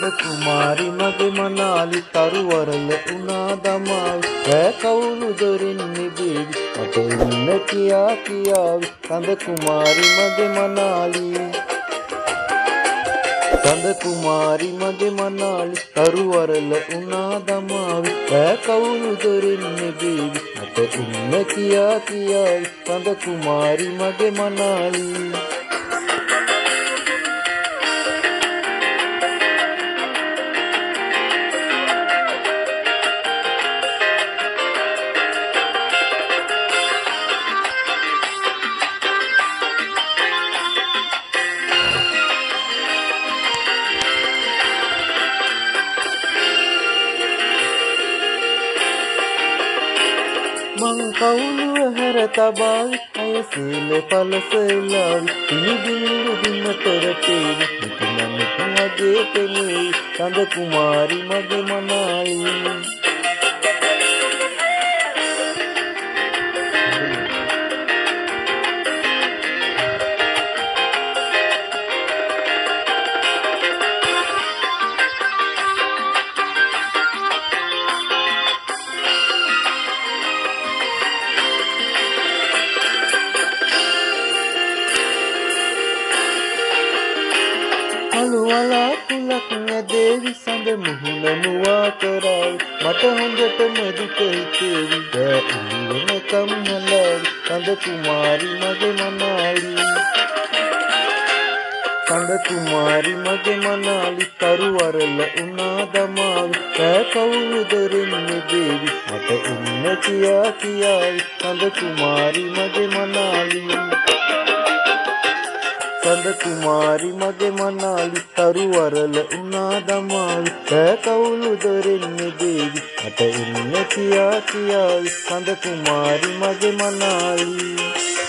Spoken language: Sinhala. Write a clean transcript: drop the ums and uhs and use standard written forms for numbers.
කුමාරි මගේ මනාලි තරුවරල උනා දමාවි රෑ කවුළු දොරින් නිබේවි මට ඉන්න කියා කියාවි කඳ කුමාරි මගේ මනාලි කඳ කුමාරි මගේ මනාලි තරුවරල උනා දමාවි රෑ කවුළු දොරින් නිබේවි මට ඉන්න කියා කියාවි කඳ කුමාරි මගේ මනාලි මං කවුළුව හැර තබාවි අයසීල පලසෙලාවි පිළිබිඳු දිනතර පේවි නිතුනමිත මගේ පෙනේවි කඳ කුමාරි මගේ මනාලි අලුවලා කුලක් නැදේවි සඳ මුහුණ මුවා කරාවි මට හොඳටම දුක හිතේවි බෑ ඉන්නකම් හලාවි කඳ කුමාරි මගේ මනාලි කඳ කුමාරි මගේ මනාලි තරුවරල උනා දමාවි රෑ කවුළු දොරින් නිබේවි මට ඉන්න කියා කියාවි කඳ කුමාරි මගේ මනාලි කඳ කුමාරි මගේ මනාලි තරුවරල උනා දමාවි රෑ කවුළු දොරින් නිබේවි මට ඉන්න කියා කියාවි කඳ කුමාරි මගේ මනාලි